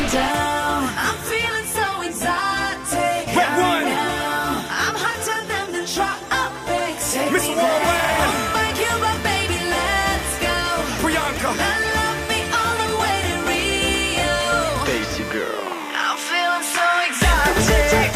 down. I'm feeling so exotic. Red Right one. now. I'm hotter than the tropics. Take Miss me Worldwide. there. Oh my Cuba, baby, let's go. Priyanka. Love me all the way to Rio. Daisy girl. I'm feeling so exotic.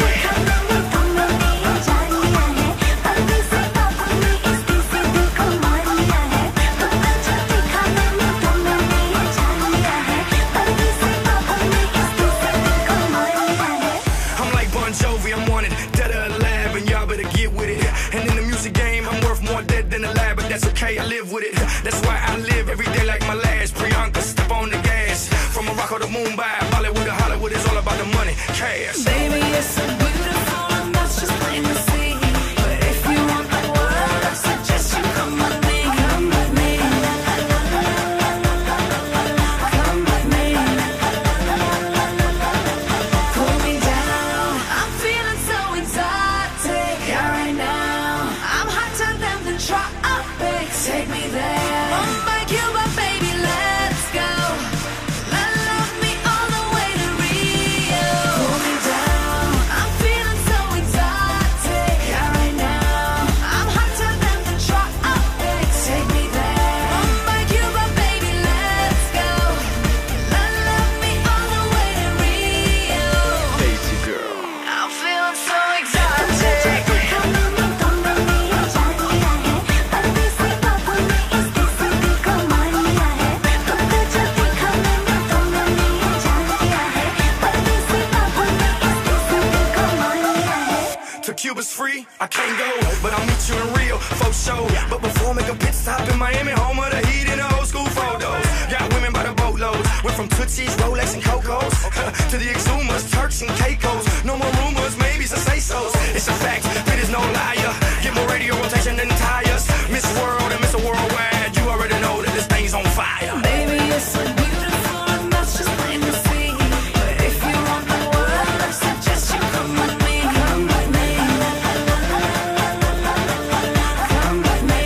I'm like Bon Jovi, I'm wanted dead or alive, and y'all better get with it. And in the music game, I'm worth more dead than alive, but that's okay, I live with it. That's why I live every day like my last. Priyanka, step on the gas. From Morocco to Mumbai, Bollywood to Hollywood, it's all about the money, cash. Baby, you're so beautiful, and that's just plain to see. But if you want the world, I suggest you come with me. Come with me. Come with me. Pull me down. I'm feeling so exotic. Yeah, right now. I'm hotter than the tropics. Take me there. Oh my Cuba, baby, let's go. Love me all the way to Rio. Pull me down. I'm feeling so exotic. Yeah, right now. I'm hotter than the tropics. Take me there. Oh my Cuba, baby, let's go. Love me all the way to Rio. Daisy girl. I'm feeling so exotic. To Cuba's free, I can't go, but I'll meet you in Rio, for sure. But before, make a pit stop in Miami, home of the heat and the old school photos. Got women by the boatloads, went from Tootsies, Rolex, and Cocos to the Exumas, Turks, and Caicos. No more rumors, maybe some say-sos. It's a fact, it is no liar. Get more radio rotation than tires. Miss World and Mr. Worldwide, you already know that this thing's on fire. Baby, you're so beautiful, and that's just plain to see. But if you want the world, I suggest you come with me. Come with me. Come with me.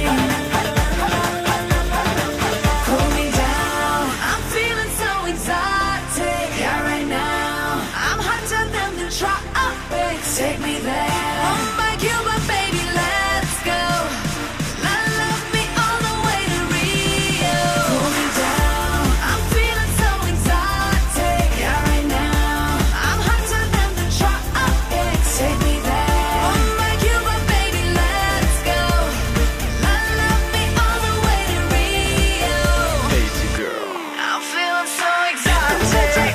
Pull me down. I'm feeling so exotic. Yeah, right now. I'm hotter than the tropics. Take me there. Oh my Cuba, baby, let's go. Love me all the way to Rio. Pull me down. I'm feeling so exotic. Yeah, right now. I'm hotter than the tropics. Take me there. Oh my Cuba, baby, let's go. Love me all the way to Rio. Daisy girl. I'm feeling so exotic.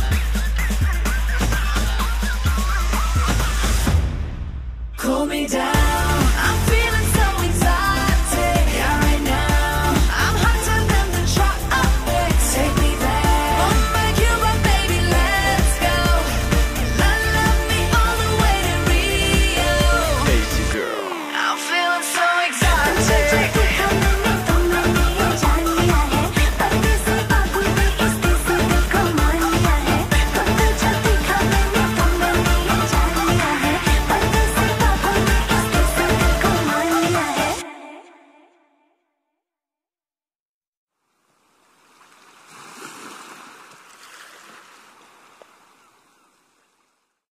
Cool me down.